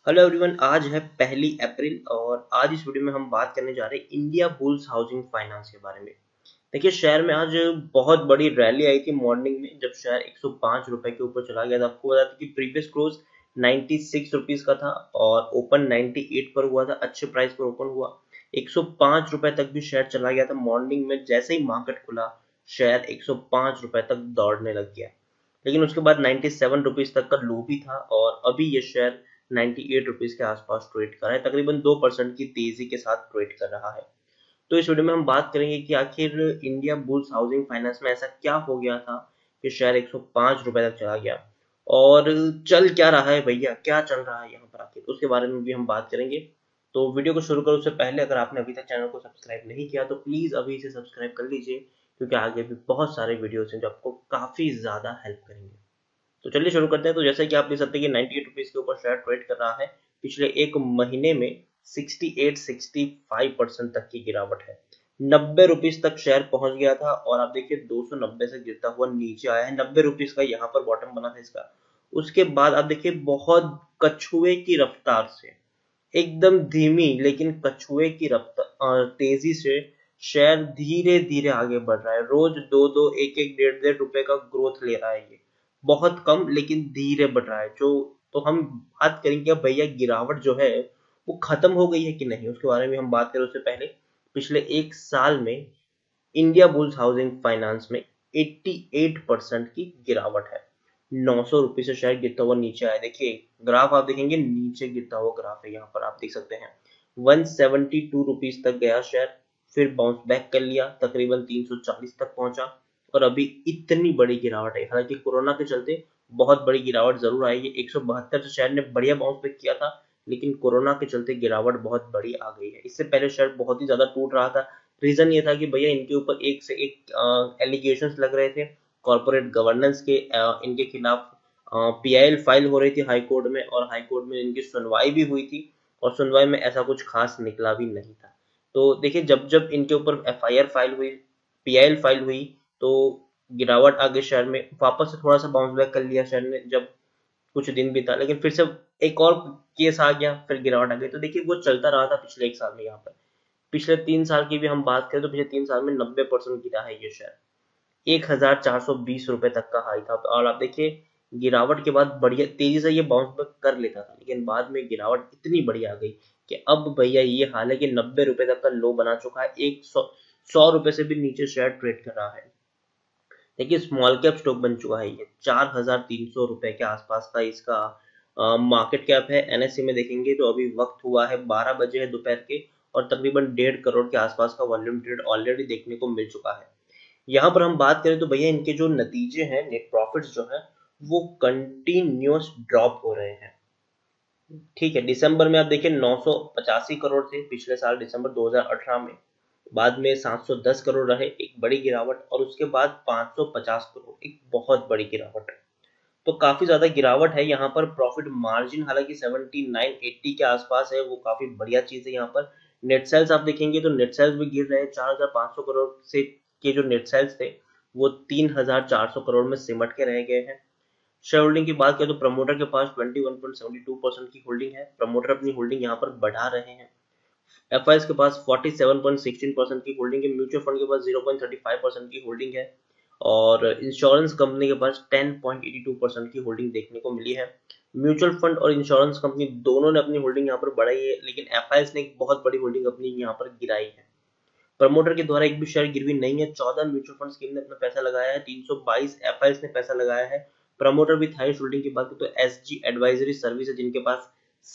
Hello everyone, आज है 1 अप्रैल और आज इस वीडियो में हम बात करने जा रहे हैं इंडिया बुल्स हाउसिंग फाइनेंस के बारे में। देखिए, शेयर में आज बहुत बड़ी रैली आई थी मॉर्निंग में, जब शेयर 105 रुपए के ऊपर चला गया था। आपको बता दें कि प्रीवियस क्लोज 96 रुपीज का था और ओपन 98 पर हुआ था। अच्छे प्राइस पर ओपन हुआ। 105 रुपए तक भी शेयर चला गया था मॉर्निंग में। जैसे ही मार्केट खुला, शेयर 105 रुपए तक दौड़ने लग गया, लेकिन उसके बाद 97 रुपीज तक का लो भी था और अभी ये शेयर 98 रुपीज के आसपास ट्रेड कर रहा है। तकरीबन 2% की तेजी के साथ ट्रेड कर रहा है। तो इस वीडियो में हम बात करेंगे कि आखिर इंडिया बुल्स हाउसिंग फाइनेंस में ऐसा क्या हो गया था कि शेयर 105 रुपए तक चला गया, और चल क्या रहा है भैया, क्या चल रहा है यहाँ पर आखिर, उसके बारे में भी हम बात करेंगे। तो वीडियो को शुरू करो उससे पहले अगर आपने अभी तक चैनल को सब्सक्राइब नहीं किया तो प्लीज अभी इसे सब्सक्राइब कर लीजिए, क्योंकि आगे भी बहुत सारे वीडियोस हैं जो आपको काफी ज्यादा हेल्प करेंगे। तो चलिए शुरू करते हैं। तो जैसे कि आप देख सकते हैं कि 98 रुपीज के ऊपर शेयर ट्रेड कर रहा है। पिछले एक महीने में 68-65% तक की गिरावट है। 90 रुपीज तक शेयर पहुंच गया था और आप देखिए 290 से गिरता हुआ नीचे आया है। 90 रुपीज का यहाँ पर बॉटम बना था इसका। उसके बाद आप देखिए बहुत कछुए की रफ्तार से, एकदम धीमी लेकिन कछुए की रफ्तार तेजी से शेयर धीरे धीरे आगे बढ़ रहा है। रोज दो दो एक एक डेढ़ डेढ़ रुपए का ग्रोथ ले रहा है। ये बहुत कम लेकिन धीरे बढ़ रहा है। जो तो हम बात करेंगे भैया, गिरावट जो है वो खत्म हो गई है कि नहीं, उसके बारे में हम बात करें उससे पहले पिछले एक साल में इंडिया बुल्स हाउसिंग फाइनेंस में 88% की गिरावट है। 900 रुपये से शेयर गिरता हुआ नीचे आया। देखिए ग्राफ आप देखेंगे, नीचे गिरता हुआ ग्राफ है, यहाँ पर आप देख सकते हैं 172 रुपीज तक गया शेयर, फिर बाउंस बैक कर लिया, तकरीबन 340 तक पहुंचा और अभी इतनी बड़ी गिरावट है। हालांकि कोरोना के चलते बहुत बड़ी गिरावट जरूर आई है। 172 से शेयर ने बढ़िया बाउंस बैक किया था, लेकिन कोरोना के चलते गिरावट बहुत बड़ी आ गई है। इससे पहले शेयर बहुत ही ज्यादा टूट रहा था। रीजन ये था कि भैया इनके ऊपर एक से एक एलिगेशंस लग रहे थे कॉर्पोरेट गवर्नेंस के। इनके खिलाफ पीआईएल फाइल हो रही थी हाई कोर्ट में और हाई कोर्ट में इनकी सुनवाई भी हुई थी और सुनवाई में ऐसा कुछ खास निकला भी नहीं था। तो देखिए जब जब इनके ऊपर एफआईआर फाइल हुई, पीआईएल फाइल हुई, तो गिरावट आ गई शेयर में। वापस से थोड़ा सा बाउंस बैक कर लिया शेयर ने जब कुछ दिन बीता, लेकिन फिर से एक और केस आ गया, फिर गिरावट आ गई। तो देखिए वो चलता रहा था पिछले एक साल में। यहाँ पर पिछले 3 साल की भी हम बात करें तो पिछले 3 साल में 90% गिरा है ये शेयर। 1420 रुपए तक का हाई था और आप देखिए गिरावट के बाद बढ़िया तेजी से ये बाउंस बैक कर लेता था, लेकिन बाद में गिरावट इतनी बड़ी आ गई कि अब भैया ये हाल है कि 90 रुपए तक का लो बना चुका है। 100 रुपए से भी नीचे शेयर ट्रेड कर रहा है। देखिए स्मॉल कैप स्टॉक बन चुका है ये। 4300 रुपए के आसपास का इसका मार्केट कैप है। एनएससी में देखेंगे तो अभी वक्त हुआ है 12 बजे है दोपहर के और तकरीबन 1.5 करोड़ के आसपास का वॉल्यूम ट्रेड ऑलरेडी देखने को मिल चुका है। यहाँ पर हम बात करें तो भैया इनके जो नतीजे हैं, नेट प्रॉफिट्स जो है वो कंटिन्यूअस ड्रॉप हो रहे हैं। ठीक है, दिसंबर में आप देखिए 985 करोड़ थे पिछले साल दिसंबर 2018 में। बाद में 710 करोड़ रहे, एक बड़ी गिरावट, और उसके बाद 550 करोड़, एक बहुत बड़ी गिरावट। तो काफी ज्यादा गिरावट है यहाँ पर। प्रॉफिट मार्जिन हालांकि 79-80 के आसपास है, वो काफी बढ़िया चीज है। यहाँ पर नेट सेल्स आप देखेंगे तो नेट सेल्स भी गिर रहे हैं। 4500 करोड़ से के जो नेट सेल्स थे वो 3400 करोड़ में सिमट के रह गए हैं। शेयर होल्डिंग की बात करें तो प्रमोटर के पास 21.72% की होल्डिंग है। प्रमोटर अपनी होल्डिंग यहाँ पर बढ़ा रहे हैं। एफआईएस के पास 47.16% की होल्डिंग है। म्यूचुअल फंड के पास 0.35% की होल्डिंग है और इंश्योरेंस कंपनी के पास 10.82% की होल्डिंग देखने को मिली है। म्यूचुअल फंड और इंश्योरेंस कंपनी दोनों ने अपनी होल्डिंग यहाँ पर बढ़ाई है, लेकिन एफआईएस ने एक बहुत बड़ी होल्डिंग अपनी यहाँ पर गिराई है। प्रमोटर के द्वारा एक भी शेयर गिरवी नहीं है। 14 म्यूचुअल फंड स्कीम ने अपना पैसा लगाया है, 322 एफआईएस ने पैसा लगाया है। प्रमोटर विथ हाईएस्ट होल्डिंग की बात करें तो एसजी एडवाइजरी सर्विस है, जिनके पास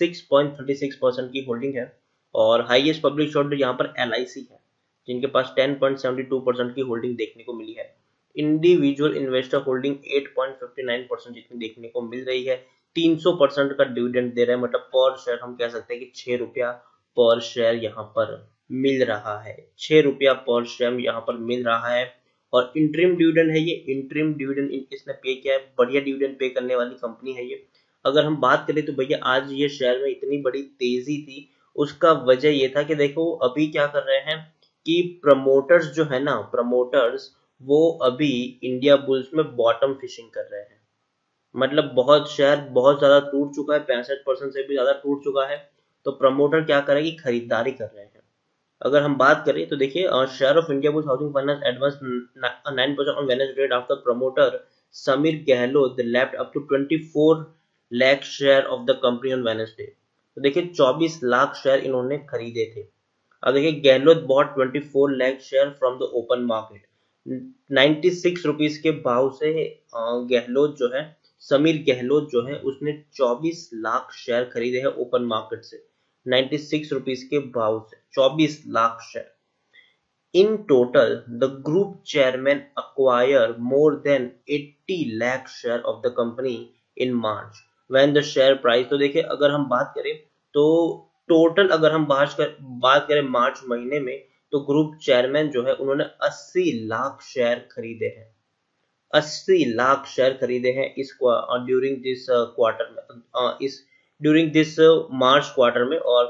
6.36% की होल्डिंग है और हाईएस्ट पब्लिक शॉट यहाँ पर एलआईसी है, जिनके पास 10.72% की होल्डिंग देखने को मिली है। इंडिविजुअल इन्वेस्टर होल्डिंग 8.59% जितनी देखने को मिल रही है। 300% का डिविडेंड दे रहा है, मतलब पर शेयर हम कह सकते हैं कि 6 रुपया पर शेयर यहाँ पर मिल रहा है। 6 रुपया पर शेयर यहाँ पर मिल रहा है और इंटरिम डिविडेंड है ये। इंटरिम डिविडेंड इसने पे किया है, बढ़िया डिविडेंड पे करने वाली कंपनी है ये। अगर हम बात करें तो भैया आज ये शेयर में इतनी बड़ी तेजी थी, उसका वजह ये था कि देखो अभी क्या कर रहे हैं कि प्रमोटर्स जो है ना, प्रमोटर्स वो अभी इंडिया बुल्स में बॉटम फिशिंग कर रहे हैं। मतलब बहुत शेयर बहुत ज्यादा टूट चुका है, 65% से भी ज्यादा टूट चुका है। तो प्रमोटर क्या करेगी, खरीदारी कर रहे हैं। अगर हम बात करें तो देखिए, share of Indiabulls Housing Finance advance 9% on Wednesday after promoter Sameer Gehlot left up to 24 lakh share of the company on Wednesday. तो देखिए 24 लाख शेयर इन्होंने खरीदे थे। अब देखिए Gehlot bought 24 lakh share from the open market 96 rupees के भाव से। गहलोत जो है, समीर गहलोत जो है, उसने 24 लाख शेयर खरीदे हैं ओपन मार्केट से 96 रुपीज के भाव से, 24 lakh share. In total, the group chairman acquired more than 80 lakh share of the company in March when the share price। तो देखिए अगर हम बात करें तो टोटल अगर हम बात करें मार्च महीने में, तो ग्रुप चेयरमैन जो है उन्होंने 80 लाख शेयर खरीदे हैं। 80 लाख शेयर खरीदे हैं इस ड्यूरिंग दिस क्वार्टर में, इस ड्यूरिंग दिस मार्च क्वार्टर में, और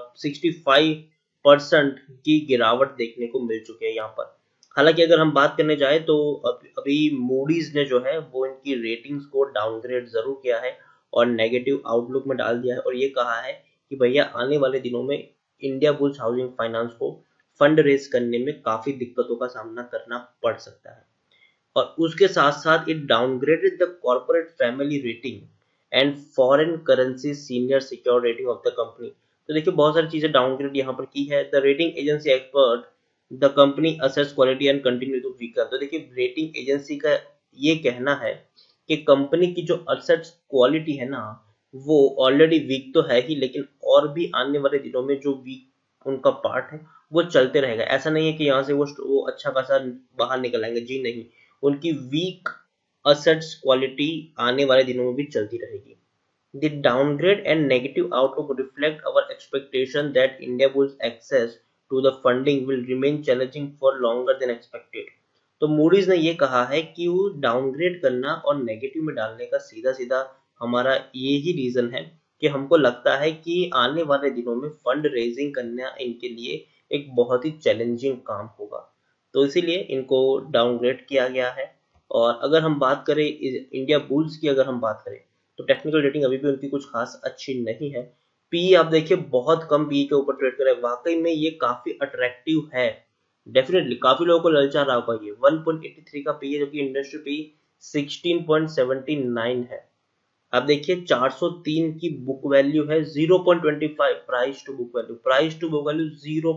65% की गिरावट देखने को मिल चुकी है यहाँ पर। हालांकि अगर हम बात करने जाए तो अभी मूडीज ने जो है वो इनकी रेटिंग्स को डाउनग्रेड जरूर किया है और नेगेटिव आउटलुक में डाल दिया है, और ये कहा है कि भैया आने वाले दिनों में इंडिया बुल्स हाउसिंग फाइनेंस को फंड रेज करने में काफी दिक्कतों का सामना करना पड़ सकता है। और उसके साथ साथ it downgraded the corporate family rating and foreign currency senior secure rating of the company. तो देखिए बहुत सारी चीजें डाउनग्रेड यहाँ पर की है। The rating agency expert the company assess quality and continue to weaker. तो देखिए रेटिंग एजेंसी का ये कहना है कि कंपनी की जो असेट्स क्वालिटी है ना, वो ऑलरेडी वीक तो है ही, लेकिन और भी आने वाले दिनों में जो वीक उनका पार्ट है वो चलते रहेगा। ऐसा नहीं है कि यहाँ से वो अच्छा खासा बाहर निकल आएंगे, जी नहीं, उनकी वीक असेट्स क्वालिटी आने वाले दिनों में भी चलती रहेगी। The downgrade and negative outlook reflect our expectation that Indiabulls' access to the funding will remain challenging for longer than expected। तो मूडीज ने ये कहा है कि वो डाउनग्रेड करना और नेगेटिव में डालने का सीधा सीधा हमारा ये ही रीजन है कि हमको लगता है कि आने वाले दिनों में फंड रेजिंग करना इनके लिए एक बहुत ही चैलेंजिंग काम होगा, तो इसीलिए इनको डाउनग्रेड किया गया है। और अगर हम बात करें इंडिया बुल्स की, अगर हम बात करें तो टेक्निकल रेटिंग अभी भी उनकी कुछ खास अच्छी नहीं है। पी आप देखिए बहुत कम पी के ऊपर ट्रेड कर रहा है, वाकई में ये काफी अट्रैक्टिव है। डेफिनेटली काफी लोगों को ललचा रहा होगा। ये 1.83 का पी है, जो कि इंडस्ट्री पी 16.79 है। आप देखिए 403 की बुक वैल्यू है, 0.25 price to book value, price to book value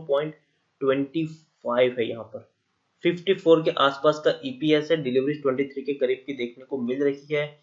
0.25 है यहाँ पर। 54 के आसपास का ईपीएस है, डिलीवरी 23 के करीब की देखने को मिल रही है।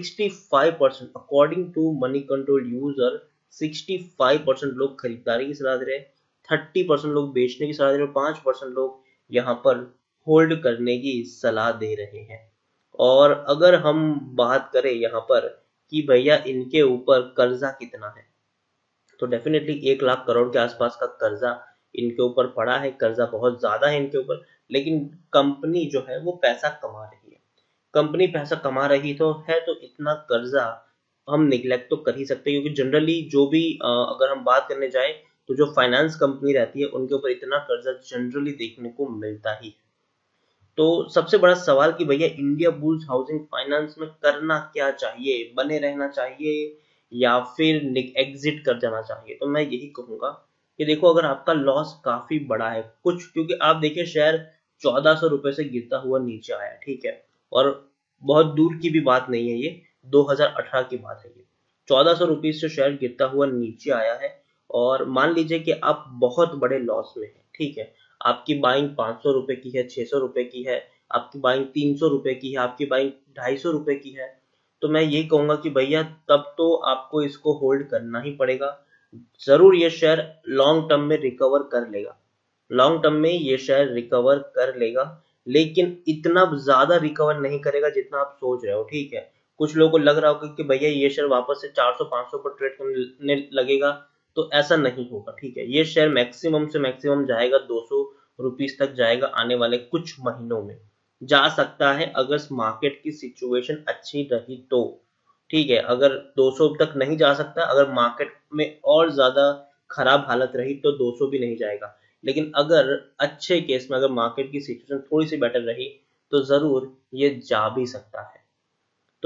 65% according to Moneycontrol user, 65% लोग खरीदारी की सलाह दे रहे हैं, 30% लोग बेचने की सलाह दे रहे हैं, 5% लोग यहाँ पर होल्ड करने की सलाह दे रहे हैं। और अगर हम बात करें यहाँ पर कि भैया इनके ऊपर कर्जा कितना है, तो डेफिनेटली 1 लाख करोड़ के आसपास का कर्जा इनके ऊपर पड़ा है। कर्जा बहुत ज्यादा है इनके ऊपर, लेकिन कंपनी जो है वो पैसा कमा रही है। कंपनी पैसा कमा रही तो है, तो इतना कर्जा हम निगलेक्ट तो कर ही सकते हैं, क्योंकि जनरली जो भी अगर हम बात करने जाए तो जो फाइनेंस कंपनी रहती है उनके ऊपर इतना कर्जा जनरली देखने को मिलता ही है। तो सबसे बड़ा सवाल कि भैया इंडिया बुल्स हाउसिंग फाइनेंस में करना क्या चाहिए, बने रहना चाहिए या फिर एग्जिट कर जाना चाहिए। तो मैं यही कहूंगा कि देखो अगर आपका लॉस काफी बड़ा है कुछ, क्योंकि आप देखिए शेयर 1400 रुपए से गिरता हुआ नीचे आया, ठीक है, और बहुत दूर की भी बात नहीं है, ये 2018 की बात है। ये 1400 रुपीज से शेयर गिरता हुआ नीचे आया है, और मान लीजिए कि आप बहुत बड़े लॉस में है, ठीक है, आपकी बाइंग 500 रुपए की है, 600 रुपए की है, आपकी बाइंग 300 रुपए की है, आपकी बाइंग 250 रुपए की है, तो मैं ये कहूंगा कि भैया तब तो आपको इसको होल्ड करना ही पड़ेगा। जरूर ये शेयर लॉन्ग टर्म में रिकवर कर लेगा, लॉन्ग टर्म में ये शेयर रिकवर कर लेगा, लेकिन इतना ज्यादा रिकवर नहीं करेगा जितना आप सोच रहे हो, ठीक है। कुछ लोगों को लग रहा होगा कि भैया ये शेयर वापस से 400-500 पर ट्रेड करने लगेगा, तो ऐसा नहीं होगा, ठीक है। ये शेयर मैक्सिमम से मैक्सिमम जाएगा 200 रुपीज तक जाएगा आने वाले कुछ महीनों में, जा सकता है अगर मार्केट की सिचुएशन अच्छी रही तो, ठीक है। अगर 200 तक नहीं जा सकता, अगर मार्केट में और ज्यादा खराब हालत रही तो 200 भी नहीं जाएगा, लेकिन अगर अच्छे केस में अगर मार्केट की सिचुएशन थोड़ी सी बेटर रही तो जरूर ये जा भी सकता है।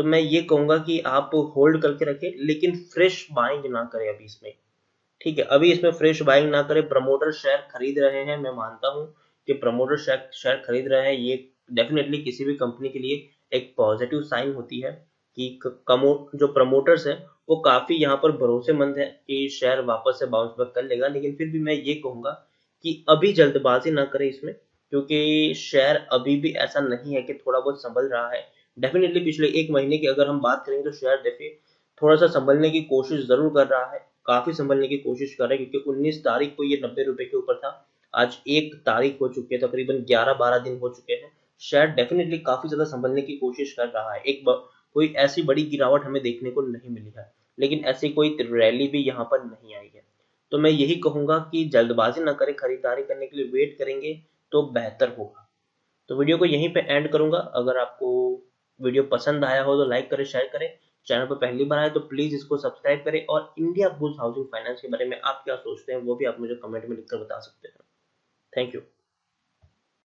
तो मैं ये कहूंगा कि आप होल्ड करके रखें, लेकिन फ्रेश बाइंग ना करें अभी इसमें। ठीक है, अभी इसमें फ्रेश बाइंग ना करें। प्रमोटर शेयर खरीद रहे हैं, मैं मानता हूं कि प्रमोटर शेयर खरीद रहे हैं, ये डेफिनेटली किसी भी कंपनी के लिए एक पॉजिटिव साइन होती है कि जो प्रमोटर्स है वो काफी यहाँ पर भरोसेमंद है कि शेयर वापस से बाउंस बैक कर लेगा। लेकिन फिर भी मैं ये कहूंगा कि अभी जल्दबाजी ना करें इसमें, क्योंकि शेयर अभी भी ऐसा नहीं है कि थोड़ा बहुत संभल रहा है। डेफिनेटली पिछले एक महीने की अगर हम बात करेंगे तो शेयर देखिए थोड़ा सा संभलने की कोशिश जरूर कर रहा है, काफी संभलने की कोशिश कर रहे हैं, क्योंकि 19 तारीख को ये 90 रुपए के ऊपर था। आज 1 तारीख हो चुकी है, तकरीबन 11-12 दिन हो चुके हैं। शेयर डेफिनेटली काफी ज्यादा संभलने की कोशिश कर रहा है। कोई ऐसी बड़ी गिरावट हमें देखने को नहीं मिली है, लेकिन ऐसी कोई रैली भी यहाँ पर नहीं आई है। तो मैं यही कहूंगा कि जल्दबाजी ना करें, खरीदारी करने के लिए वेट करेंगे तो बेहतर होगा। तो वीडियो को यहीं पे एंड करूंगा। अगर आपको वीडियो पसंद आया हो तो लाइक करें, शेयर करें। चैनल पर पहली बार आए तो प्लीज इसको सब्सक्राइब करें, और इंडिया बुल्स हाउसिंग फाइनेंस के बारे में आप क्या सोचते हैं वो भी आप मुझे कमेंट में लिखकर बता सकते हैं। Thank you.